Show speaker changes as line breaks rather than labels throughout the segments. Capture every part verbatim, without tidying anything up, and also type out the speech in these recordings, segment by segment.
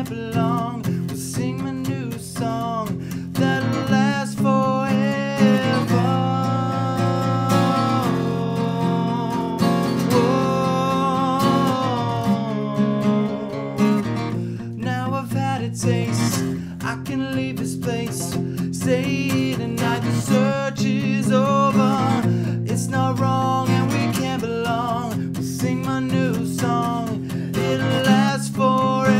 can't belong. We'll sing my new song that'll last forever. Whoa. Now I've had a taste, I can leave this place. Stay tonight, the search is over. It's not wrong and we can't belong. We'll sing my new song, it'll last forever.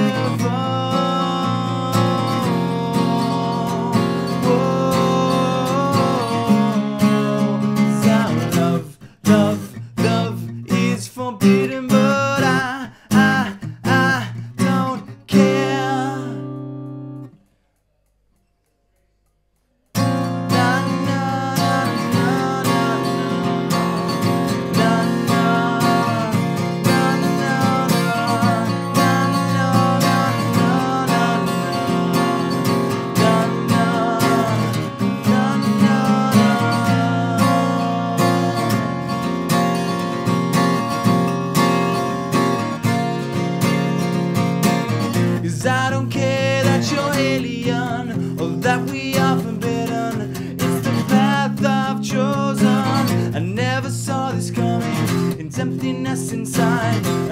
Whoa. 'Cause our love, love, love is forbidden, but I, I, I don't care. I don't care that you're alien or that we are forbidden. It's the path I've chosen. I never saw this coming. It's emptiness inside.